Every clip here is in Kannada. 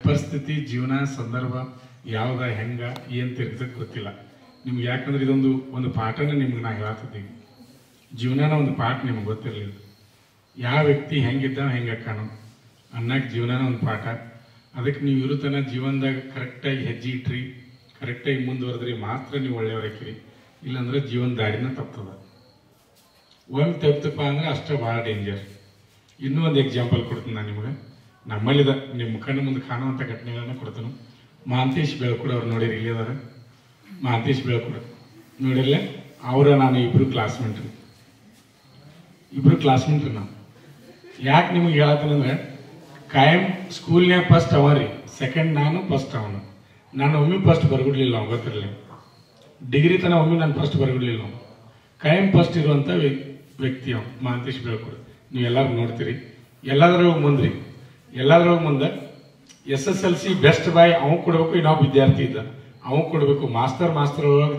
ಪರಿಸ್ಥಿತಿ ಜೀವನ ಸಂದರ್ಭ ಯಾವ್ದ ಹೆಂಗ ಏನು ತಿರುಗ್ತಕ್ಕೆ ಗೊತ್ತಿಲ್ಲ ನಿಮ್ಗೆ. ಯಾಕಂದ್ರೆ ಒಂದು ಪಾಠನ ನಿಮ್ಗೆ ನಾ ಹೇಳತ್ತಿದ್ದೀವಿ. ಜೀವನನ ಒಂದು ಪಾಠ ನಿಮ್ಗೆ ಗೊತ್ತಿರಲಿಲ್ಲ. ಯಾವ ವ್ಯಕ್ತಿ ಹೆಂಗಿದ್ದ ಹೆಂಗೆ ಕಾಣೋ ಅನ್ನಕ್ಕೆ ಜೀವನನ ಒಂದು ಪಾಠ. ಅದಕ್ಕೆ ನೀವು ಇರುತ್ತನ ಜೀವನದಾಗ ಕರೆಕ್ಟಾಗಿ ಹೆಜ್ಜೆ ಇಟ್ರಿ, ಕರೆಕ್ಟಾಗಿ ಮುಂದುವರೆದ್ರಿ ಮಾತ್ರ ನೀವು ಒಳ್ಳೆಯವ್ರಾಕಿರಿ. ಇಲ್ಲಾಂದ್ರೆ ಜೀವನ ದಾರಿನ ತಪ್ತದ. ಒಂದು ತಪ್ತಪ್ಪ ಅಂದ್ರೆ ಅಷ್ಟೇ ಭಾಳ ಡೇಂಜರ್. ಇನ್ನೂ ಒಂದು ಎಕ್ಸಾಂಪಲ್ ಕೊಡ್ತೀನಿ ನಾನು ನಿಮ್ಗೆ. ನಮ್ಮಲ್ಲಿದ ನಿಮ್ಮ ಕಣ್ಣು ಮುಂದೆ ಕಾಣುವಂಥ ಘಟನೆಗಳನ್ನ ಕೊಡ್ತಾನೆ. ಮಹಾಂತೇಶ್ ಬೆಳಕುಡ ಅವ್ರು ನೋಡಿರಿ, ಇಲ್ಲಿ ಅದಾರ ಮಹಾಂತೇಶ್ ಬೆಳಕುಡ ನೋಡಿರಲ್ಲ. ಅವರ ನಾನು ಇಬ್ಬರು ಕ್ಲಾಸ್ಮೇಟ್ರಿ ನಾವು. ಯಾಕೆ ನಿಮಗೆ ಹೇಳತ್ತಂದ್ರೆ ಕಾಯಂ ಸ್ಕೂಲ್ನ್ಯಾಗ ಫಸ್ಟ್ ಅವ ರೀ, ಸೆಕೆಂಡ್ ನಾನು, ಫಸ್ಟ್ ಅವನು. ನಾನು ಒಮ್ಮೆ ಫಸ್ಟ್ ಬರ್ಬಿಡ್ಲಿಲ್ಲ, ಅವ್ನು ಗೊತ್ತಿರಲಿ. ಡಿಗ್ರಿ ತನ ಒಮ್ಮೆ ನಾನು ಫಸ್ಟ್ ಬರ್ಬಿಡ್ಲಿಲ್ಲ. ಅವನು ಕಾಯಂ ಫಸ್ಟ್ ಇರುವಂಥ ವ್ಯಕ್ತಿ ಅವನು ಮಹಾಂತೇಶ್ ಬೆಳಕುಡ. ನೀವು ಎಲ್ಲರೂ ನೋಡ್ತೀರಿ. ಎಲ್ಲದ್ರೊಳಗೆ ಮುಂದೆ SSLC ಬೆಸ್ಟ್ ಬಾಯ್ ಅವ ಕೊಡ್ಬೇಕು. ಇನ್ನೊಬ್ಬ ವಿದ್ಯಾರ್ಥಿ ಇದ್ದ, ಅವ ಕೊಡ್ಬೇಕು. ಮಾಸ್ತರ್ ಒಳಗೆ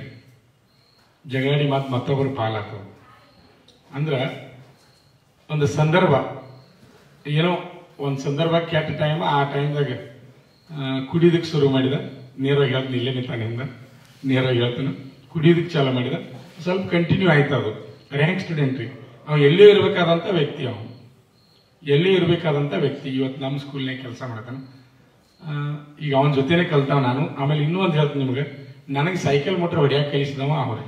ಜಗಾಡಿ ಮತ್ತೊಬ್ಬರು ಪಾಲಾಗ್ತವ. ಅಂದ್ರೆ ಒಂದು ಸಂದರ್ಭ ಏನೋ ಒಂದು ಸಂದರ್ಭ ಕೆಟ್ಟ ಟೈಮ್. ಆ ಟೈಮ್ದಾಗ ಕುಡಿಯೋದಕ್ಕೆ ಶುರು ಮಾಡಿದ. ನೇರವಾಗಿ ಹೇಳ್ತೀನಿ, ಇಲ್ಲೇ ನಿಂತಾನಿಂದ ನೇರವಾಗಿ ಹೇಳ್ತಾನೆ. ಕುಡಿಯೋದಕ್ಕೆ ಚಾಲು ಮಾಡಿದ. ಸ್ವಲ್ಪ ಕಂಟಿನ್ಯೂ ಆಯ್ತು. ಅದು ರ್ಯಾಂಕ್ ಸ್ಟೂಡೆಂಟ್ ರೀ. ಅವ ಎಲ್ಲಿಯೂ ಇರಬೇಕಾದಂಥ ವ್ಯಕ್ತಿ. ಇವತ್ತು ನಮ್ಮ ಸ್ಕೂಲ್ನಾಗ ಕೆಲಸ ಮಾಡ್ತಾನೆ. ಈಗ ಅವನ ಜೊತೆನೆ ಕಲ್ತಾವ ನಾನು. ಆಮೇಲೆ ಇನ್ನೂ ಒಂದು ಹೇಳ್ತೀನಿ ನಿಮ್ಗೆ, ನನಗೆ ಸೈಕಲ್ ಮೋಟ್ರ್ ಹೊಡಿಯಕ್ಕೆ ಕಲಿಸಿದವ ಅವ್ರಿಗೆ.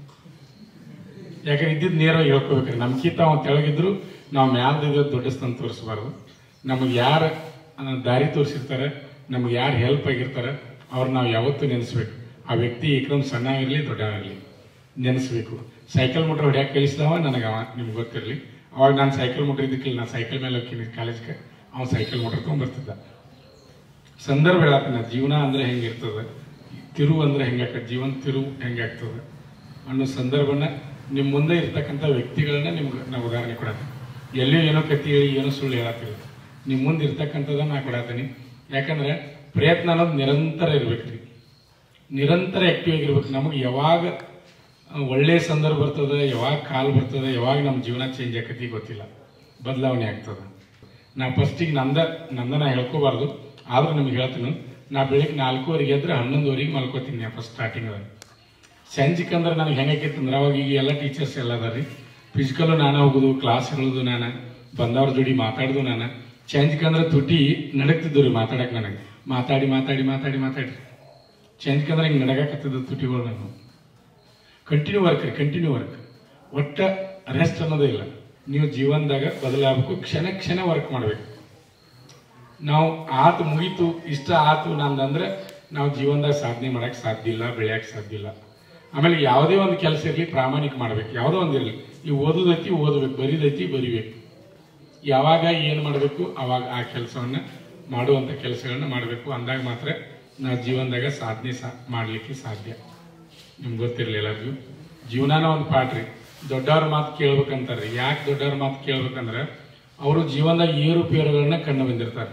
ಯಾಕಂದ್ರೆ ಇದ್ದಿದ್ದು ನೇರವಾಗಿ ಹೇಳ್ಕೋಬೇಕ್ರಿ. ನಮ್ಗಿಂತ ಅವ್ನು ತೆಳಗಿದ್ರು ನಾವು ಮ್ಯಾಲ್ದಿದ್ದು ದೊಡ್ಡಸ್ತಂತ ತೋರಿಸ್ಬಾರ್ದು. ನಮಗೆ ಯಾರು ದಾರಿ ತೋರಿಸಿರ್ತಾರೆ, ನಮ್ಗೆ ಯಾರು ಹೆಲ್ಪ್ ಆಗಿರ್ತಾರೆ, ಅವ್ರು ನಾವು ಯಾವತ್ತೂ ನೆನೆಸ್ಬೇಕು. ಆ ವ್ಯಕ್ತಿ ಏಕದಮ್ ಸಣ್ಣ ಇರಲಿ ದೊಡ್ಡವಿರಲಿ ನೆನೆಸ್ಬೇಕು. ಸೈಕಲ್ ಮೋಟ್ರ್ ಹೊಡಿಯಕ್ಕೆ ಕಲಿಸಿದವ ನನಗೆ ಅವ, ನಿಮ್ಗೆ ಗೊತ್ತಿರಲಿ. ಅವಾಗ ನಾನು ಸೈಕಲ್ ಮೋಟ್ರ್ ಇದ್ದಕ್ಕಿಲ್ಲ, ನಾನು ಸೈಕಲ್ ಮೇಲೆ ಹೋಗ್ತೀನಿ ಕಾಲೇಜ್ಗೆ. ಅವ್ನು ಸೈಕಲ್ ಮೋಟ್ರ್ ತೊಗೊಂಡ್ಬರ್ತಿದ್ದ. ಸಂದರ್ಭ ಹೇಳತ್ತೀನಿ, ಜೀವನ ಅಂದ್ರೆ ಹೆಂಗಿರ್ತದೆ, ತಿರುವು ಅಂದ್ರೆ ಹೆಂಗಾಗ್ತದೆ, ಜೀವನ ತಿರುವು ಹೆಂಗಾಗ್ತದೆ ಅನ್ನೋ ಸಂದರ್ಭನ ನಿಮ್ಮ ಮುಂದೆ ಇರ್ತಕ್ಕಂಥ ವ್ಯಕ್ತಿಗಳನ್ನ ನಿಮ್ಗೆ ನಾವು ಉದಾಹರಣೆ ಕೊಡತ್ತೀನಿ. ಎಲ್ಲಿಯೂ ಏನೋ ಕತ್ತಿ ಹೇಳಿ ಏನೋ ಸುಳ್ಳು ಹೇಳತ್ತಿಲ್ಲ. ನಿಮ್ಮ ಮುಂದೆ ಇರ್ತಕ್ಕಂಥದ್ದನ್ನ ನಾ ಕೊಡತ್ತೀನಿ. ಯಾಕಂದ್ರೆ ಪ್ರಯತ್ನ ಅನ್ನೋದು ನಿರಂತರ ಇರ್ಬೇಕ್ರಿ, ನಿರಂತರ ಆಕ್ಟಿವ್ ಆಗಿರ್ಬೇಕು. ನಮಗೆ ಯಾವಾಗ ಒಳ್ಳೆಯ ಸಂದರ್ಭ ಬರ್ತದೆ, ಯಾವಾಗ ಕಾಲ ಬರ್ತದೆ, ಯಾವಾಗ ನಮ್ಮ ಜೀವನ ಚೇಂಜ್ ಆಕತಿ ಗೊತ್ತಿಲ್ಲ, ಬದಲಾವಣೆ ಆಗ್ತದೆ. ನಾ ಫಸ್ಟಿಗೆ ನಂದನ ಹೇಳ್ಕೋಬಾರ್ದು, ಆದ್ರೂ ನಿಮ್ಗೆ ಹೇಳ್ತೀನಿ. ನಾ ಬೆಳಿಗ್ಗೆ 4:15 ಎದ್ರೆ 11:00 ಮಲ್ಕೋತೀನಿ. ಫಸ್ಟ್ ಸ್ಟಾರ್ಟಿಂಗ್ ಸಂಜಿಕ್ ಅಂದ್ರೆ ನನಗೆ ಹೆಂಗಾಕೈತಂದ್ರೆ, ಅವಾಗ ಈಗ ಎಲ್ಲ ಟೀಚರ್ಸ್ ಎಲ್ಲ ಅದಾರ್ರಿ. ಫಿಸಿಕಲ್ಲು ನಾನು ಹೋಗೋದು, ಕ್ಲಾಸ್ ಹೇಳೋದು ನಾನು, ಬಂದವ್ರ ಜೋಡಿ ಮಾತಾಡೋದು ನಾನು. ಸಂಜಿಕ್ ಅಂದ್ರೆ ತುಟಿ ನಡಕ್ತಿದ್ದು ರೀ ಮಾತಾಡಕ್ಕೆ. ನನಗೆ ಮಾತಾಡಿ ಸಂಜಿಕ್ ಅಂದ್ರೆ ಹಿಂಗೆ ನಡಗಾಕತ್ತಿದ್ದು ತುಟಿಗಳು. ನಾನು ಕಂಟಿನ್ಯೂ ವರ್ಕ್. ಒಟ್ಟ ರೆಸ್ಟ್ ಅನ್ನೋದೇ ಇಲ್ಲ. ನೀವು ಜೀವನದಾಗ ಬದಲಾಗಬೇಕು. ಕ್ಷಣ ವರ್ಕ್ ಮಾಡ್ಬೇಕು. ನಾವು ಆತು ಮುಗೀತು, ಇಷ್ಟ ಆತು ನಂದಂದ್ರೆ ನಾವು ಜೀವನದಾಗ ಸಾಧನೆ ಮಾಡಕ್ಕೆ ಸಾಧ್ಯ ಇಲ್ಲ, ಬೆಳೆಯಕ್ಕೆ ಸಾಧ್ಯ ಇಲ್ಲ. ಆಮೇಲೆ ಯಾವುದೇ ಒಂದು ಕೆಲಸ ಇರಲಿ ಪ್ರಾಮಾಣಿಕ ಮಾಡ್ಬೇಕು. ಯಾವುದೋ ಒಂದು ಇರಲಿ. ಈ ಓದೋದೈತಿ ಓದಬೇಕು, ಬರೀದೈತಿ ಬರಿಬೇಕು. ಯಾವಾಗ ಏನು ಮಾಡಬೇಕು ಅವಾಗ ಆ ಕೆಲಸವನ್ನು ಮಾಡುವಂಥ ಕೆಲಸಗಳನ್ನ ಮಾಡಬೇಕು. ಅಂದಾಗ ಮಾತ್ರ ನಾವು ಜೀವನದಾಗ ಸಾಧನೆ ಮಾಡಲಿಕ್ಕೆ ಸಾಧ್ಯ. ನಿಮ್ಗೆ ಗೊತ್ತಿರಲಿ ಎಲ್ಲರಿಗೂ. ಜೀವನಾನ ಒಂದು ಪಾಠ ರೀ. ದೊಡ್ಡವ್ರ ಮಾತು ಕೇಳ್ಬೇಕಂತಾರ್ರಿ. ಯಾಕೆ ದೊಡ್ಡವ್ರ ಮಾತು ಕೇಳ್ಬೇಕಂದ್ರೆ ಅವರು ಜೀವನದಾಗ ಏರುಪೇರುಗಳನ್ನ ಕಂಡು ಬಂದಿರ್ತಾರೆ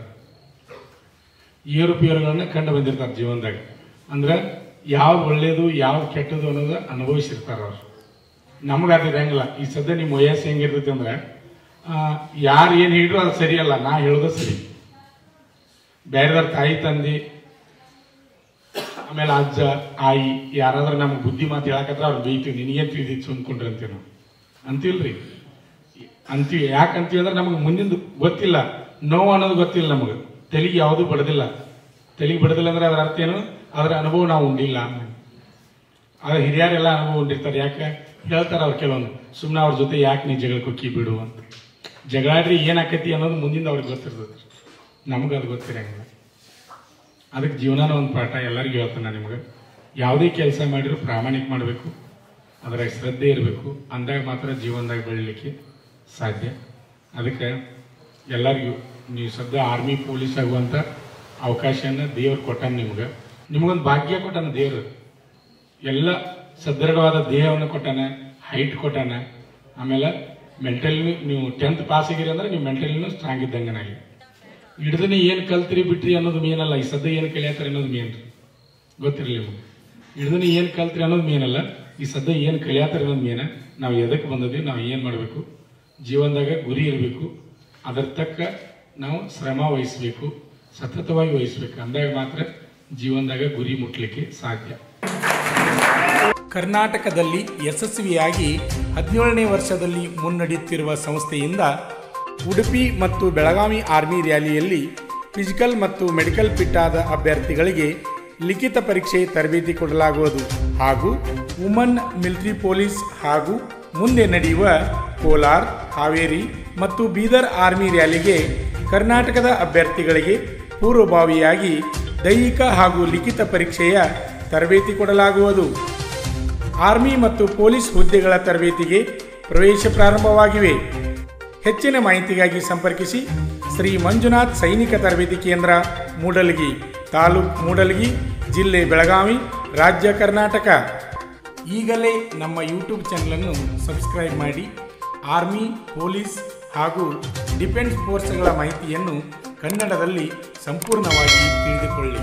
ಜೀವನದಾಗ. ಅಂದ್ರೆ ಯಾವ್ದು ಒಳ್ಳೇದು ಯಾವ್ದು ಕೆಟ್ಟದು ಅನ್ನೋದು ಅನುಭವಿಸಿರ್ತಾರ ಅವ್ರು. ನಮ್ಗೆ ಅದು ಇರಂಗಿಲ್ಲ. ಈ ಸದ್ಯ ನಿಮ್ಮ ವಯಸ್ಸು ಹೆಂಗಿರ್ತೈತಿ ಅಂದ್ರೆ, ಯಾರು ಏನು ಹೇಳಿದ್ರು ಅದು ಸರಿಯಲ್ಲ, ನಾ ಹೇಳೋದು ಸರಿ. ಬೇರೆದವ್ರ ತಾಯಿ ತಂದೆ ಆಮೇಲೆ ಅಜ್ಜ ಆಯಿ ಯಾರಾದ್ರೂ ನಮ್ಗೆ ಬುದ್ಧಿ ಮಾತು ಹೇಳಕತ್ರ ಅವ್ರು ಬೈತೀವಿ, ನಿನಗೇನು ತಿಳಿದಿತ್ತು ಅಂದ್ಕೊಂಡ್ರಿ ಅಂತೀವಿ. ನಾವು ಅಂತೀವಿ. ಯಾಕಂತೀವಿ ಅಂದ್ರೆ ನಮಗೆ ಮುಂದಿನ ಗೊತ್ತಿಲ್ಲ, ನೋವು ಅನ್ನೋದು ಗೊತ್ತಿಲ್ಲ. ನಮಗೆ ತಲೆಗೆ ಯಾವುದು ಬಡದಿಲ್ಲ ಅಂದ್ರೆ ಅದರ ಅರ್ಥ ಏನು, ಅದರ ಅನುಭವ ನಾವು ಉಂಡಿಲ್ಲ. ಅದ್ರ ಹಿರಿಯರೆಲ್ಲ ಅನುಭವ ಉಂಡಿರ್ತಾರೆ. ಯಾಕೆ ಹೇಳ್ತಾರೆ ಅವ್ರು ಕೆಲವೊಂದು, ಸುಮ್ಮನೆ ಅವ್ರ ಜೊತೆ ಯಾಕೆ ನೀ ಜಗಳಕ್ಕೆ ಹೊಕ್ಕಿ ಬಿಡು ಅಂತ. ಜಗಳಾಡ್ರಿ ಏನಾಕತಿ ಅನ್ನೋದು ಮುಂದಿನ ಅವ್ರಿಗೆ ಗೊತ್ತಿರ್ತದೆ. ನಮಗೆ ಅದು ಗೊತ್ತಿರಂಗಿಲ್ಲ. ಅದಕ್ಕೆ ಜೀವನನ ಒಂದು ಪಾಠ ಎಲ್ಲರಿಗೂ ಹೇಳ್ತಾನೆ ನಿಮ್ಗೆ. ಯಾವುದೇ ಕೆಲಸ ಮಾಡಿದ್ರು ಪ್ರಾಮಾಣಿಕ ಮಾಡಬೇಕು, ಅದರ ಶ್ರದ್ಧೆ ಇರಬೇಕು. ಅಂದಾಗ ಮಾತ್ರ ಜೀವನದಾಗ ಬೆಳೀಲಿಕ್ಕೆ ಸಾಧ್ಯ. ಅದಕ್ಕೆ ಎಲ್ಲರಿಗೂ ನೀವು ಸದ್ಯ ಆರ್ಮಿ ಪೊಲೀಸ್ ಆಗುವಂಥ ಅವಕಾಶನ ದೇವ್ರು ಕೊಟ್ಟಾನ. ನಿಮಗೊಂದು ಭಾಗ್ಯ ಕೊಟ್ಟಾನ ದೇವರು. ಎಲ್ಲ ಸದೃಢವಾದ ದೇಹವನ್ನು ಕೊಟ್ಟಾನ, ಹೈಟ್ ಕೊಟ್ಟಾನ. ಆಮೇಲೆ ಮೆಂಟಲಿ ನೀವು 10th ಪಾಸ್ ಆಗಿರಿ ಅಂದ್ರೆ ನೀವು ಮೆಂಟಲಿನೂ ಸ್ಟ್ರಾಂಗ್ ಇದ್ದಂಗೆ. ನನಗೆ ಹಿಡ್ದನಿ ಏನು ಕಲ್ತ್ರಿ ಬಿಟ್ರಿ ಅನ್ನೋದು ಮೇನ್ ಅಲ್ಲ, ಈ ಸದ್ಯ ಏನು ಕಲಿಯತ್ತಾರೆ ಅನ್ನೋದು ಮೇನ್ ರೀ. ಗೊತ್ತಿರಲಿ ನಿಮ್ಗೆ. ಹಿಡ್ದನಿ ಏನು ಕಲ್ತ್ರಿ ಅನ್ನೋದು ಮೇನ್ ಅಲ್ಲ, ಈ ಸದ್ಯ ಏನು ಕಲಿಯತ್ತಾರೆ ಅನ್ನೋದು ಮೇನ. ನಾವು ಎದಕ್ಕೆ ಬಂದದ್ವಿ, ನಾವು ಏನು ಮಾಡಬೇಕು, ಜೀವನದಾಗ ಗುರಿ ಇರಬೇಕು. ಅದರ ತಕ್ಕ ನಾವು ಶ್ರಮ ವಹಿಸಬೇಕು. ಸತತವಾಗಿ ವಹಿಸ್ಬೇಕು. ಅಂದಾಗ ಮಾತ್ರ ಜೀವನದಾಗ ಗುರಿ ಮುಟ್ಲಿಕ್ಕೆ ಸಾಧ್ಯ. ಕರ್ನಾಟಕದಲ್ಲಿ ಯಶಸ್ವಿಯಾಗಿ 17ನೇ ವರ್ಷದಲ್ಲಿ ಮುನ್ನಡೆಯುತ್ತಿರುವ ಸಂಸ್ಥೆಯಿಂದ ಉಡುಪಿ ಮತ್ತು ಬೆಳಗಾವಿ ಆರ್ಮಿ ರ್ಯಾಲಿಯಲ್ಲಿ ಫಿಸಿಕಲ್ ಮತ್ತು ಮೆಡಿಕಲ್ ಫಿಟ್ ಆದ ಅಭ್ಯರ್ಥಿಗಳಿಗೆ ಲಿಖಿತ ಪರೀಕ್ಷೆ ತರಬೇತಿ ಕೊಡಲಾಗುವುದು ಹಾಗೂ ವುಮನ್ ಮಿಲಿಟರಿ ಪೊಲೀಸ್ ಹಾಗೂ ಮುಂದೆ ನಡೆಯುವ ಕೋಲಾರ, ಹಾವೇರಿ ಮತ್ತು ಬೀದರ್ ಆರ್ಮಿ ರ್ಯಾಲಿಗೆ ಕರ್ನಾಟಕದ ಅಭ್ಯರ್ಥಿಗಳಿಗೆ ಪೂರ್ವಭಾವಿಯಾಗಿ ದೈಹಿಕ ಹಾಗೂ ಲಿಖಿತ ಪರೀಕ್ಷೆಯ ತರಬೇತಿ ಕೊಡಲಾಗುವುದು. ಆರ್ಮಿ ಮತ್ತು ಪೊಲೀಸ್ ಹುದ್ದೆಗಳ ತರಬೇತಿಗೆ ಪ್ರವೇಶ ಪ್ರಾರಂಭವಾಗಿವೆ. ಹೆಚ್ಚಿನ ಮಾಹಿತಿಗಾಗಿ ಸಂಪರ್ಕಿಸಿ ಶ್ರೀ ಮಂಜುನಾಥ್ ಸೈನಿಕ ತರಬೇತಿ ಕೇಂದ್ರ, ಮೂಡಲಗಿ, ತಾಲೂಕು ಮೂಡಲಗಿ, ಜಿಲ್ಲೆ ಬೆಳಗಾವಿ, ರಾಜ್ಯ ಕರ್ನಾಟಕ. ಈಗಲೇ ನಮ್ಮ ಯೂಟ್ಯೂಬ್ ಚಾನಲನ್ನು ಸಬ್ಸ್ಕ್ರೈಬ್ ಮಾಡಿ ಆರ್ಮಿ, ಪೊಲೀಸ್ ಹಾಗೂ ಡಿಫೆನ್ಸ್ ಫೋರ್ಸ್ಗಳ ಮಾಹಿತಿಯನ್ನು ಕನ್ನಡದಲ್ಲಿ ಸಂಪೂರ್ಣವಾಗಿ ತಿಳಿದುಕೊಳ್ಳಿ.